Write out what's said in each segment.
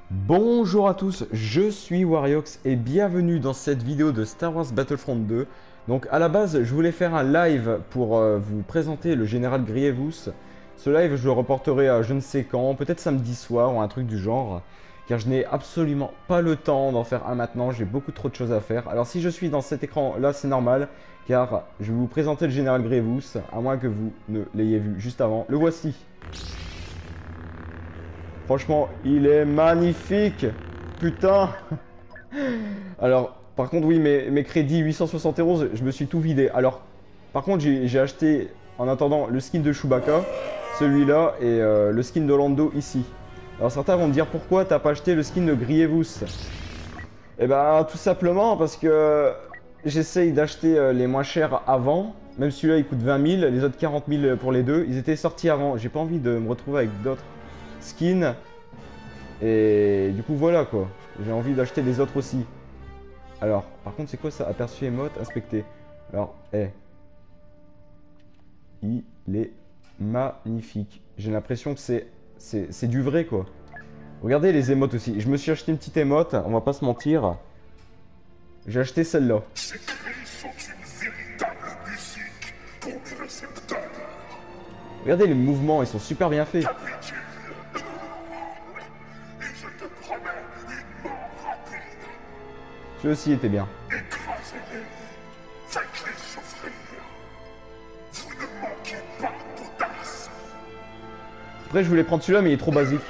Bonjour à tous, je suis Wariox et bienvenue dans cette vidéo de Star Wars Battlefront 2. Donc à la base, je voulais faire un live pour vous présenter le général Grievous. Ce live, je le reporterai à je ne sais quand, peut-être samedi soir ou un truc du genre. Car je n'ai absolument pas le temps d'en faire un maintenant, j'ai beaucoup trop de choses à faire. Alors si je suis dans cet écran là, c'est normal, car je vais vous présenter le général Grievous, à moins que vous ne l'ayez vu juste avant. Le voici. Franchement, il est magnifique. Putain. Alors, par contre, oui, mes crédits 871, je me suis tout vidé. Alors, par contre, j'ai acheté, en attendant, le skin de Chewbacca, celui-là, et le skin de Lando ici. Alors, certains vont me dire, pourquoi t'as pas acheté le skin de Grievous? Eh ben, tout simplement parce que j'essaye d'acheter les moins chers avant. Même celui-là, il coûte 20 000, les autres 40 000 pour les deux. Ils étaient sortis avant. J'ai pas envie de me retrouver avec d'autres skins. Et du coup, voilà quoi. J'ai envie d'acheter les autres aussi. Alors, par contre, c'est quoi ça? Aperçu émote, inspecter. Alors, il est magnifique. J'ai l'impression que c'est du vrai quoi. Regardez les émotes aussi. Je me suis acheté une petite émote, on va pas se mentir. J'ai acheté celle-là. Ces cris sont une véritable musique pour les récepteurs. Regardez les mouvements, ils sont super bien faits. Capitule. Et je te promets une mort rapide. Celui aussi était bien. Écrasez-les. Faites-les souffrir. Vous ne manquez pas d'audace. Après, je voulais prendre celui-là, mais il est trop basique.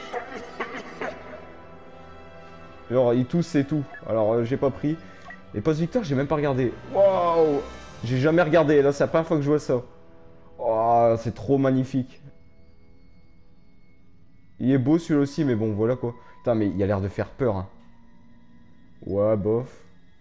Genre, il tousse et tout. Alors, j'ai pas pris. Et Post Victor, j'ai même pas regardé. Waouh! J'ai jamais regardé. Là, c'est la première fois que je vois ça. Oh, c'est trop magnifique. Il est beau celui-là aussi, mais bon, voilà quoi. Putain, mais il a l'air de faire peur. Hein. Ouais, bof.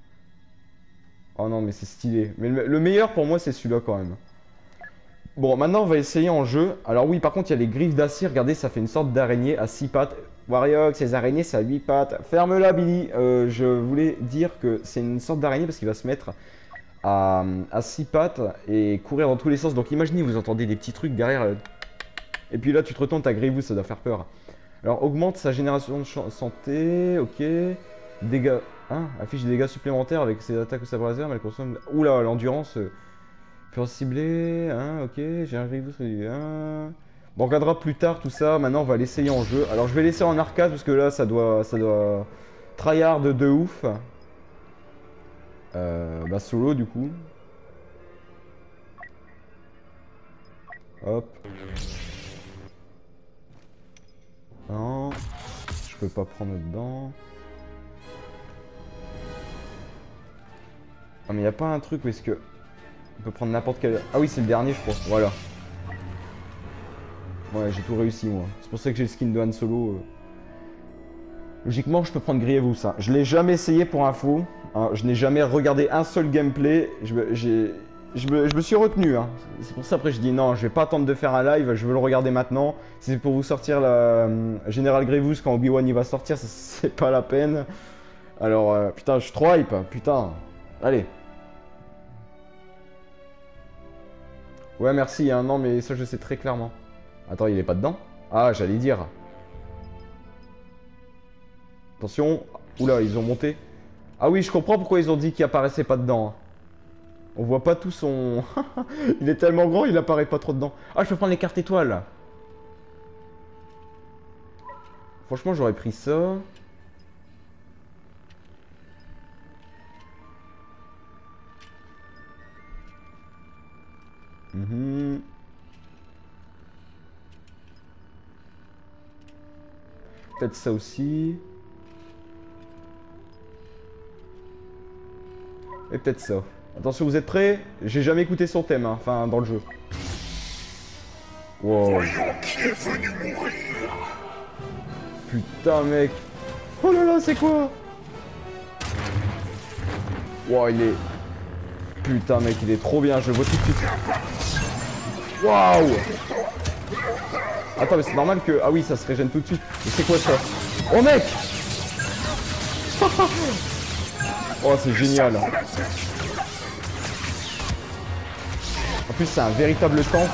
Oh non, mais c'est stylé. Mais le meilleur pour moi, c'est celui-là quand même. Bon, maintenant, on va essayer en jeu. Alors oui, par contre, il y a les griffes d'acier. Regardez, ça fait une sorte d'araignée à 6 pattes. Wariox, ces araignées, ça a 8 pattes. Ferme-la, Billy. Je voulais dire que c'est une sorte d'araignée parce qu'il va se mettre à 6 pattes et courir dans tous les sens. Donc imaginez, vous entendez des petits trucs derrière. Et puis là, tu te retournes, t'as Grievous, ça doit faire peur. Alors, augmente sa génération de santé. Ok. Dégâts. Hein, affiche des dégâts supplémentaires avec ses attaques au sabre laser, mais elle consomme. Oula, l'endurance. Peut cibler. Hein, ok. J'ai un Grievous. Hein. Bon, on regardera plus tard tout ça. Maintenant, on va l'essayer en jeu. Alors, je vais laisser en arcade parce que là, ça doit tryhard de ouf. Bah, solo du coup. Hop. Non. Je peux pas prendre dedans. Ah, mais y a pas un truc où est-ce que. On peut prendre n'importe quel. Ah oui, c'est le dernier, je crois. Voilà. Ouais, j'ai tout réussi moi. C'est pour ça que j'ai le skin de Han Solo. Logiquement, je peux prendre Grievous. Ça. Je l'ai jamais essayé pour info. Hein. Je n'ai jamais regardé un seul gameplay. Je me suis retenu. Hein. C'est pour ça après je dis non, je vais pas attendre de faire un live. Je veux le regarder maintenant. Si c'est pour vous sortir la Général Grievous quand Obi-Wan il va sortir, c'est pas la peine. Alors putain, je suis trop hype. Putain. Allez. Ouais, merci. Hein. Non, mais ça je sais très clairement. Attends, il est pas dedans? Ah, j'allais dire. Attention. Oula, ils ont monté. Ah oui, je comprends pourquoi ils ont dit qu'il apparaissait pas dedans. Hein. On voit pas tout son... il est tellement grand, il apparaît pas trop dedans. Ah, je peux prendre les cartes étoiles. Franchement, j'aurais pris ça. Peut-être ça aussi. Et peut-être ça. Attention, vous êtes prêts? J'ai jamais écouté son thème, hein. Enfin, dans le jeu. Wow. Voyons qui est venu mourir. Putain, mec. Oh là là, c'est quoi? Wow, il est... Putain, mec, il est trop bien. Je le vois tout de suite. Waouh. Attends, mais c'est normal que... Ah oui, ça se régène tout de suite. Mais c'est quoi ça? Oh, mec. Oh, c'est génial. En plus, c'est un véritable tank.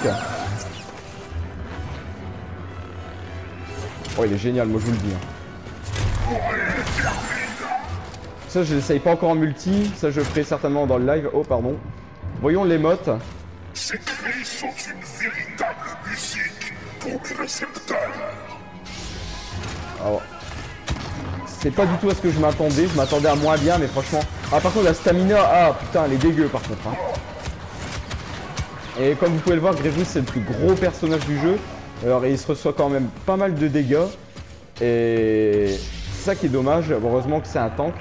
Oh, il est génial, moi je vous le dis. Ça, je l'essaye pas encore en multi. Ça, je ferai certainement dans le live. Oh, pardon. Voyons l'émote. Ces cris sont une véritable musique pour les récepteurs. Alors, c'est pas du tout à ce que je m'attendais. Je m'attendais à moins bien, mais franchement... Ah, par contre, la stamina... Ah, putain, elle est dégueu, par contre. Hein. Et comme vous pouvez le voir, Grievous, c'est le plus gros personnage du jeu. Alors, il se reçoit quand même pas mal de dégâts. Et... c'est ça qui est dommage. Heureusement que c'est un tank.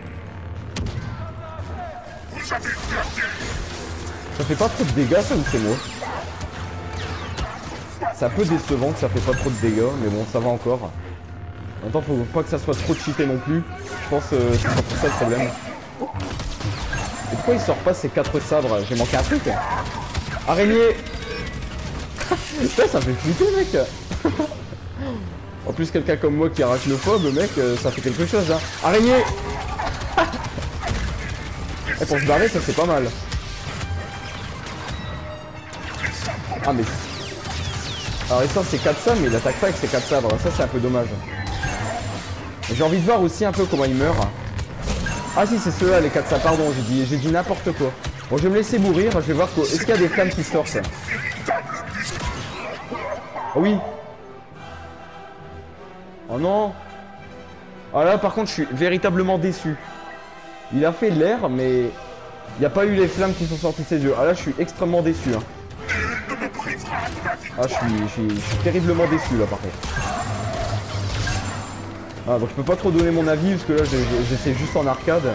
Ça fait pas trop de dégâts, ça, ou c'est moi? C'est un peu décevant que ça fait pas trop de dégâts, mais bon, ça va encore. En même temps, faut pas que ça soit trop cheaté non plus. Je pense que c'est pas pour ça le problème. Et pourquoi il sort pas ces 4 sabres? J'ai manqué un truc. Araignée. Putain, ça fait flipper, mec. En plus, quelqu'un comme moi qui est arachnophobe, mec, ça fait quelque chose, hein. Araignée. Et pour se barrer, ça c'est pas mal. Ah mais... Alors ça c'est 4 sabres, mais il attaque pas avec ses 4 sabres. Ça c'est un peu dommage. J'ai envie de voir aussi un peu comment il meurt. Ah si, c'est ceux-là les 4 sabres, pardon, j'ai dit n'importe quoi. Bon, je vais me laisser mourir, je vais voir est-ce qu'il y a des flammes qui sortent. Oh oui. Oh non. Ah là par contre je suis véritablement déçu. Il a fait l'air, mais il n'y a pas eu les flammes qui sont sorties de ses yeux. Ah là je suis extrêmement déçu. Hein. Ah je suis terriblement déçu là par contre. Ah donc je peux pas trop donner mon avis parce que là j'essaie juste en arcade.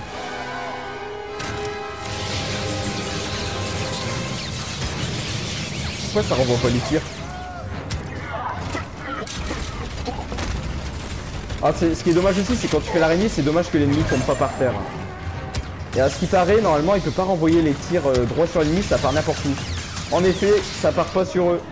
Pourquoi ça renvoie pas les tirs? Ah, ce qui est dommage aussi, c'est quand tu fais l'araignée, c'est dommage que l'ennemi tombe pas par terre. Et à ce qui paraît, normalement, il peut pas renvoyer les tirs droit sur l'ennemi, ça part n'importe où. En effet, ça part pas sur eux.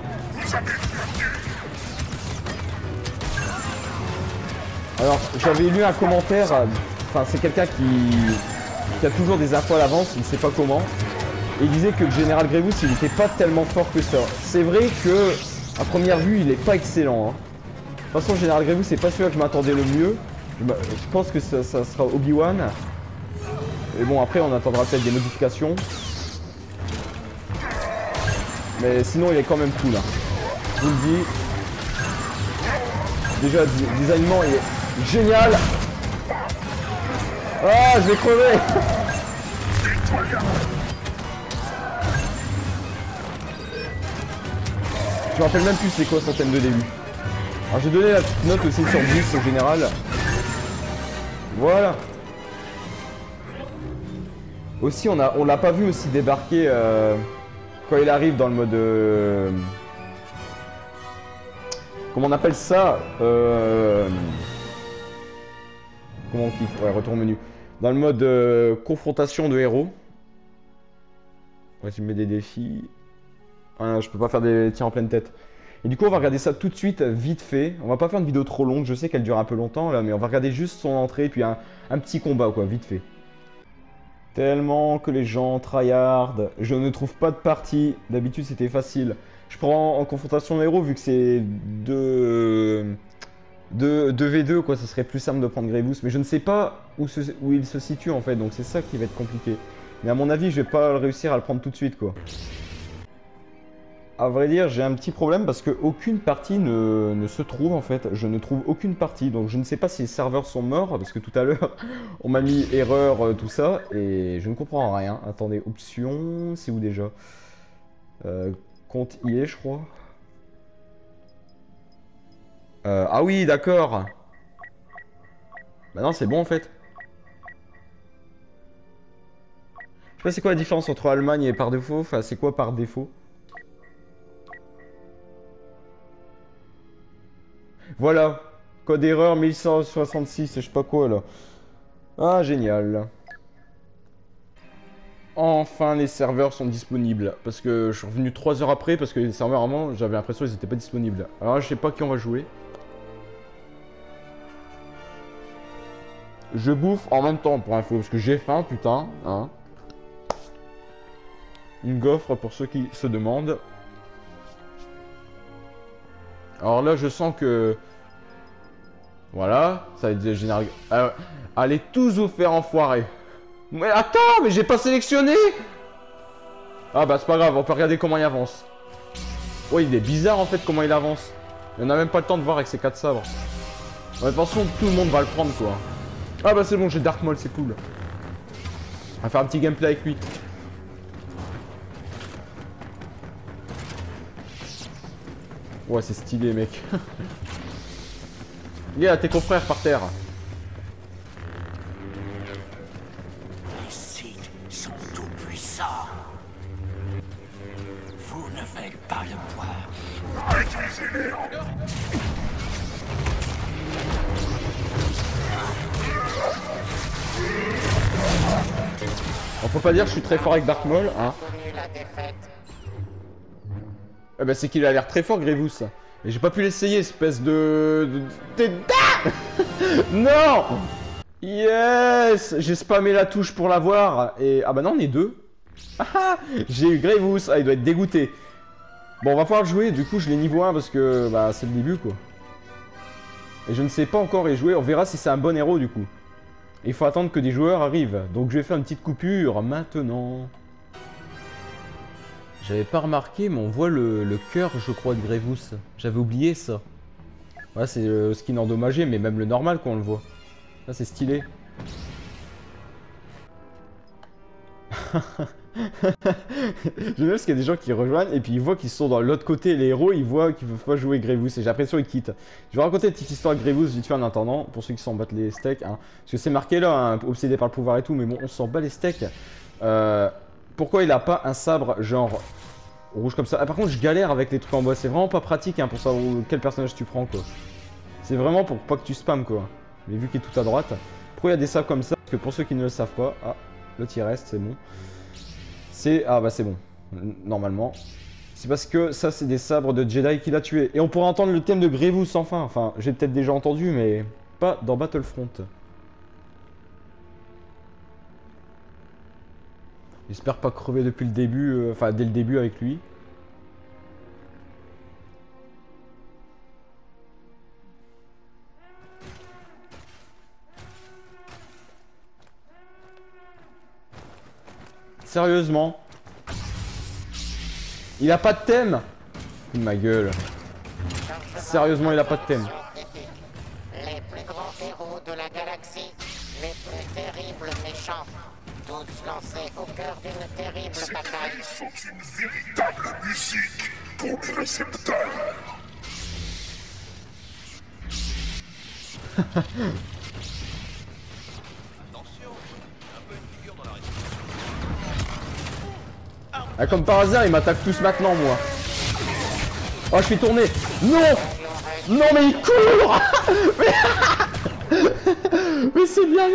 Alors, j'avais lu un commentaire, enfin, c'est quelqu'un qui a toujours des infos à l'avance, il sait pas comment. Et il disait que le général Grievous, il était pas tellement fort que ça. C'est vrai que, à première vue, il est pas excellent. Hein. De toute façon, Général Grievous, c'est pas celui que je m'attendais le mieux. Je pense que ça sera Obi-Wan. Et bon, après, on attendra peut-être des modifications. Mais sinon, il est quand même cool. Hein. Je vous le dis. Déjà, le designement, il est génial. Ah, je vais crever. Je me rappelle même plus c'est quoi son thème de début. Alors j'ai donné la petite note aussi sur 10 au général. Voilà. Aussi on l'a pas vu aussi débarquer quand il arrive dans le mode comment on appelle ça comment on kiffe, ouais, retour au menu. Dans le mode confrontation de héros. Ouais, tu me mets des défis. Ah, je peux pas faire des tirs en pleine tête. Et du coup on va regarder ça tout de suite, vite fait. On va pas faire une vidéo trop longue, je sais qu'elle dure un peu longtemps là, mais on va regarder juste son entrée, puis un petit combat quoi, vite fait. Tellement que les gens tryhard, je ne trouve pas de partie, d'habitude c'était facile. Je prends en confrontation héros vu que c'est 2v2 quoi, ça serait plus simple de prendre Grievous, mais je ne sais pas où il se situe en fait, donc c'est ça qui va être compliqué. Mais à mon avis je vais pas réussir à le prendre tout de suite quoi. À vrai dire, j'ai un petit problème parce qu'aucune partie ne se trouve en fait. Je ne trouve aucune partie. Donc je ne sais pas si les serveurs sont morts parce que tout à l'heure, on m'a mis erreur, tout ça. Et je ne comprends rien. Attendez, options, c'est où déjà compte IE, je crois. Ah oui, d'accord. Bah non, c'est bon en fait. Je sais pas c'est quoi la différence entre Allemagne et par défaut. Enfin, c'est quoi par défaut? Voilà, code erreur 1166, je sais pas quoi là. Ah, génial. Enfin, les serveurs sont disponibles. Parce que je suis revenu 3 heures après, parce que les serveurs, vraiment, j'avais l'impression qu'ils n'étaient pas disponibles. Alors là, je sais pas qui on va jouer. Je bouffe en même temps, pour info, parce que j'ai faim, putain. Hein. Une gaufre pour ceux qui se demandent. Alors là, je sens que... Voilà, ça va être général. Allez tous vous faire enfoirer. Mais attends, mais j'ai pas sélectionné. Ah bah c'est pas grave, on peut regarder comment il avance. Ouais, il est bizarre en fait comment il avance. On a même pas le temps de voir avec ses 4 sabres. Ouais, de toute façon, tout le monde va le prendre quoi. Ah bah c'est bon, j'ai Dark Maul, c'est cool. On va faire un petit gameplay avec lui. Ouais, c'est stylé, mec. Regarde, tes confrères par terre. Les Sith sont tout puissants. Vous ne faites pas le poids. Réduisez-les en... On peut pas dire que je suis très fort avec Dark Maul, hein. La défaite. Eh bah c'est qu'il a l'air très fort, Grievous. Et j'ai pas pu l'essayer, espèce de... Non. Yes. J'ai spammé la touche pour l'avoir. Et... Ah bah non, on est deux. Ah, j'ai eu Grievous. Ah, il doit être dégoûté. Bon, on va pouvoir le jouer. Du coup, je l'ai niveau 1 parce que... Bah, c'est le début, quoi. Et je ne sais pas encore y jouer. On verra si c'est un bon héros, du coup. Il faut attendre que des joueurs arrivent. Donc, je vais faire une petite coupure maintenant. J'avais pas remarqué, mais on voit le cœur, je crois, de Grievous. J'avais oublié ça. Ouais, c'est le skin endommagé, mais même le normal qu'on le voit. Là, c'est stylé. J'aime bien parce qu'il y a des gens qui rejoignent et puis ils voient qu'ils sont dans l'autre côté, les héros, ils voient qu'ils peuvent pas jouer Grievous et j'ai l'impression qu'ils quittent. Je vais raconter une petite histoire de Grievous vite fait en attendant, pour ceux qui s'en battent les steaks. Hein. Parce que c'est marqué là, hein, obsédé par le pouvoir et tout, mais bon, on s'en bat les steaks. Pourquoi il a pas un sabre genre rouge comme ça? Ah, par contre, je galère avec les trucs en bois, c'est vraiment pas pratique hein, pour savoir quel personnage tu prends quoi. C'est vraiment pour pas que tu spammes quoi. Mais vu qu'il est tout à droite, pourquoi il y a des sabres comme ça? Parce que pour ceux qui ne le savent pas, ah, l'autre il reste, c'est bon. Ah bah c'est bon, normalement. C'est parce que ça c'est des sabres de Jedi qu'il a tué. Et on pourra entendre le thème de Grievous enfin. Enfin, j'ai peut-être déjà entendu, mais pas dans Battlefront. J'espère pas crever depuis le début, enfin dès le début avec lui. Sérieusement? Il a pas de thème? Ma gueule. Sérieusement, il a pas de thème. Les plus grands héros de la galaxie, les plus terribles méchants, tous lancés au cœur d'une terrible Ces bataille. cris sont une véritable musique pour les récepteurs. Ah, comme par hasard, ils m'attaquent tous maintenant, moi. Oh, je suis tourné. Non! Non, mais il court! Mais c'est de la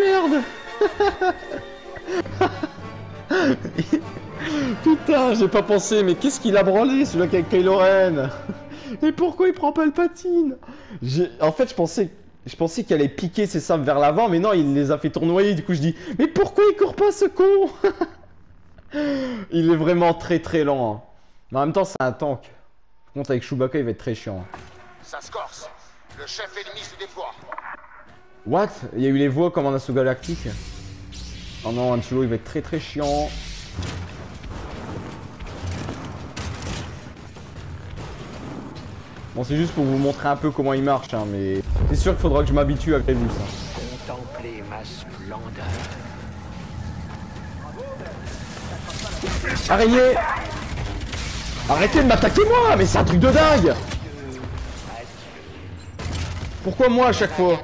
merde! Putain, j'ai pas pensé, mais qu'est-ce qu'il a branlé, celui-là avec Kylo Ren? Et pourquoi il prend pas le patine? En fait, je pensais qu'il allait piquer ses sabres vers l'avant, mais non, il les a fait tournoyer. Du coup, je dis, mais pourquoi il court pas, ce con? Il est vraiment très très lent. Hein. Mais en même temps, c'est un tank. Par contre, avec Chewbacca, il va être très chiant. Ça se corse. Le chef ennemi se déploie. What? Il y a eu les voix comme en assaut galactique. Oh non, Han Solo, il va être très très chiant. Bon, c'est juste pour vous montrer un peu comment il marche, hein, mais c'est sûr qu'il faudra que je m'habitue à Grievous. Hein. Contemplez ma splendeur. Araignée! Arrêtez de m'attaquer moi! Mais c'est un truc de dingue! Pourquoi moi à chaque fois?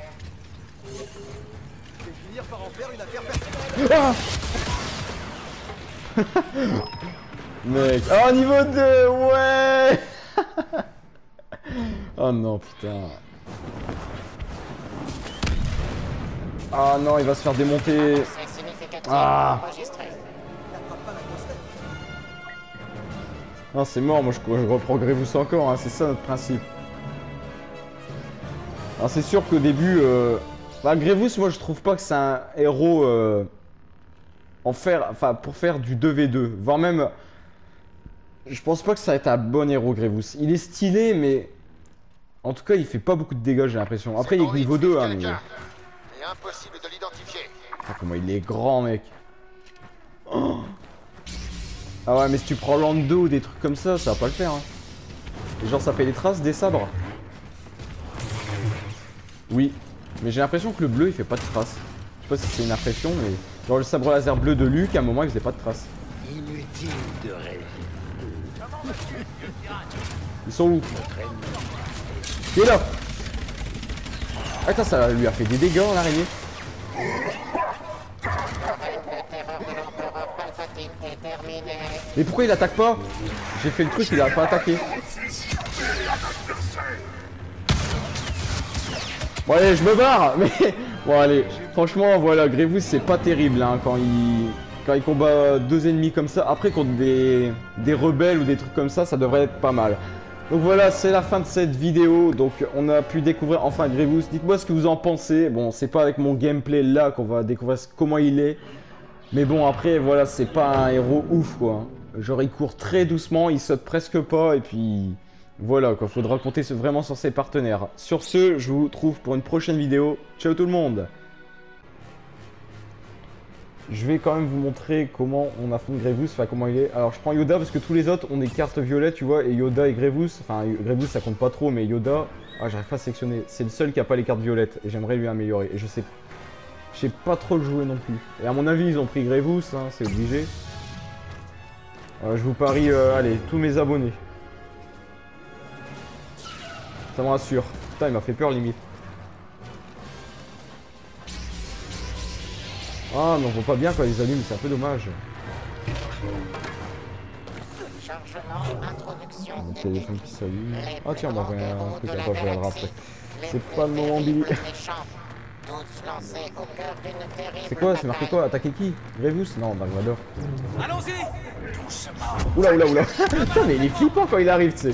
Ah. Mec, oh niveau 2, ouais. Oh non, putain. Ah non, il va se faire démonter. Ah. Non, c'est mort, moi je reprends Grievous encore, hein, c'est ça notre principe. Alors c'est sûr qu'au début, bah, Grievous, moi je trouve pas que c'est un héros pour faire du 2v2, voire même, je pense pas que ça va être un bon héros Grievous. Il est stylé, mais En tout cas, il fait pas beaucoup de dégâts, j'ai l'impression. Après, il est niveau 2, hein, mais... Et impossible de l'identifier. Ah, comment il est grand, mec. Oh. Ah ouais, mais si tu prends Lando ou des trucs comme ça va pas le faire. Hein. Et genre, ça fait des traces des sabres. Oui, mais j'ai l'impression que le bleu, il fait pas de traces. Je sais pas si c'est une impression, mais... Genre, le sabre laser bleu de Luke, à un moment, il faisait pas de traces. Inutile de rêver. Ils sont où? Il est là. Attends, ça lui a fait des dégâts, l'araignée. Mais pourquoi il attaque pas? J'ai fait le truc, il a pas attaqué. Bon allez, je me barre. Mais bon allez, franchement voilà, Grievous c'est pas terrible hein, quand il combat deux ennemis comme ça. Après contre des rebelles ou des trucs comme ça devrait être pas mal. Donc voilà, c'est la fin de cette vidéo. Donc on a pu découvrir enfin Grievous. Dites-moi ce que vous en pensez. Bon, c'est pas avec mon gameplay là qu'on va découvrir comment il est. Mais bon, après, voilà, c'est pas un héros ouf, quoi. Genre, il court très doucement, il saute presque pas, et puis... Voilà, quoi, faudra compter vraiment sur ses partenaires. Sur ce, je vous retrouve pour une prochaine vidéo. Ciao tout le monde! Je vais quand même vous montrer comment on affronte Grievous, enfin comment il est. Alors, je prends Yoda, parce que tous les autres ont des cartes violettes, tu vois, et Yoda et Grievous... Enfin, Grievous, ça compte pas trop, mais Yoda... Ah, j'arrive pas à sélectionner. C'est le seul qui a pas les cartes violettes, et j'aimerais lui améliorer. Et je sais pas trop le jouer non plus. Et à mon avis, ils ont pris Grievous, hein, c'est obligé. Je vous parie, allez, tous mes abonnés. Ça me rassure. Putain, il m'a fait peur limite. Ah, mais on voit pas bien quand ils allument, c'est un peu dommage. Chargement, introduction. Le téléphone qui s'allume. Ah tiens, on m'a envoyé un truc, attends, je regarderai après. C'est pas le moment, Billy. C'est quoi? C'est marqué quoi? Attaquer qui? Grievous? Non, Dark Vador. Allons-y! Oula, oula, oula. Putain, mais il est flippant quand il arrive, tu sais.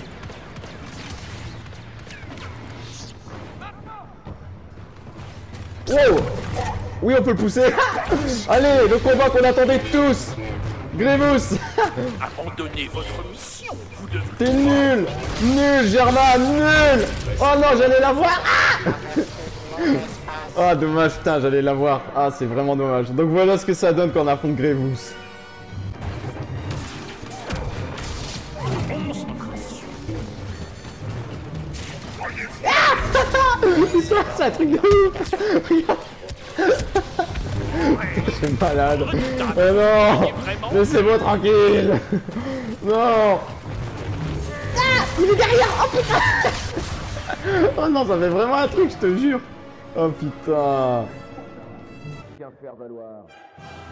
Wow! Oui, on peut le pousser. Allez, le combat qu'on attendait tous. Grievous. Abandonnez votre mission. Vous devez... T'es nul. Nul, Germain, nul. Oh non, j'allais la voir. Ah, dommage, putain, j'allais la voir. Ah, c'est vraiment dommage. Donc voilà ce que ça donne quand on affronte Grievous. C'est un truc de ouf. Regarde. Je suis malade. Oh non. Laissez-moi tranquille. Non. Ah, il est derrière. Oh putain. Oh non, ça fait vraiment un truc, je te jure. Oh putain. Qu'à faire valoir.